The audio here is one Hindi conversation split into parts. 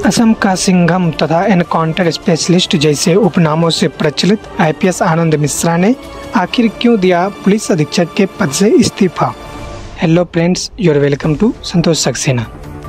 असम का सिंघम तथा एनकाउंटर स्पेशलिस्ट जैसे उपनामों से प्रचलित आईपीएस आनंद मिश्रा ने आखिर क्यों दिया पुलिस अधीक्षक के पद से इस्तीफा। Hello friends, your welcome to Santosh Saxena.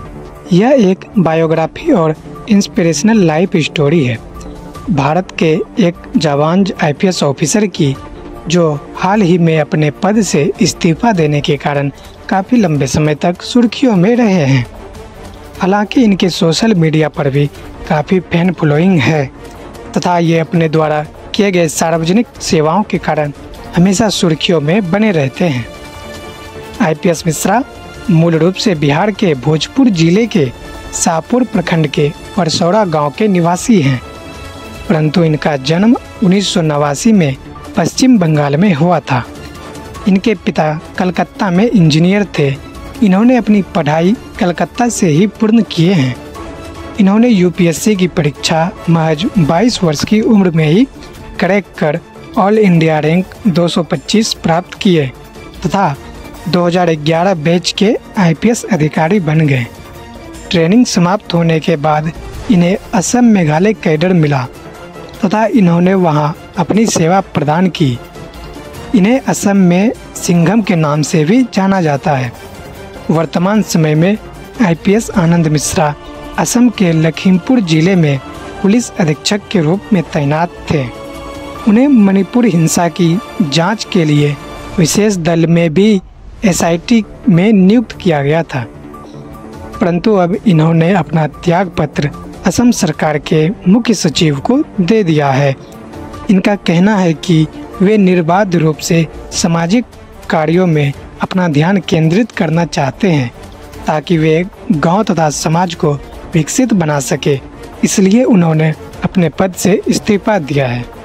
यह एक बायोग्राफी और इंस्पिरेशनल लाइफ स्टोरी है भारत के एक जाबाज आईपीएस ऑफिसर की, जो हाल ही में अपने पद से इस्तीफा देने के कारण काफ़ी लंबे समय तक सुर्खियों में रहे हैं। हालांकि इनके सोशल मीडिया पर भी काफ़ी फैन फॉलोइंग है तथा ये अपने द्वारा किए गए सार्वजनिक सेवाओं के कारण हमेशा सुर्खियों में बने रहते हैं। आईपीएस मिश्रा मूल रूप से बिहार के भोजपुर जिले के शाहपुर प्रखंड के परसौड़ा गांव के निवासी हैं, परंतु इनका जन्म 1989 में पश्चिम बंगाल में हुआ था। इनके पिता कलकत्ता में इंजीनियर थे। इन्होंने अपनी पढ़ाई कलकत्ता से ही पूर्ण किए हैं। इन्होंने यूपीएससी की परीक्षा महज 22 वर्ष की उम्र में ही क्रैक कर ऑल इंडिया रैंक 225 प्राप्त किए तथा 2011 बैच के आईपीएस अधिकारी बन गए। ट्रेनिंग समाप्त होने के बाद इन्हें असम मेघालय कैडर मिला तथा इन्होंने वहां अपनी सेवा प्रदान की। इन्हें असम में सिंघम के नाम से भी जाना जाता है। वर्तमान समय में आईपीएस आनंद मिश्रा असम के लखीमपुर जिले में पुलिस अधीक्षक के रूप में तैनात थे। उन्हें मणिपुर हिंसा की जांच के लिए विशेष दल में भी एसआईटी में नियुक्त किया गया था, परंतु अब इन्होंने अपना त्यागपत्र असम सरकार के मुख्य सचिव को दे दिया है। इनका कहना है कि वे निर्बाध रूप से सामाजिक कार्यों में अपना ध्यान केंद्रित करना चाहते हैं ताकि वे गांव तथा समाज को विकसित बना सके, इसलिए उन्होंने अपने पद से इस्तीफा दिया है।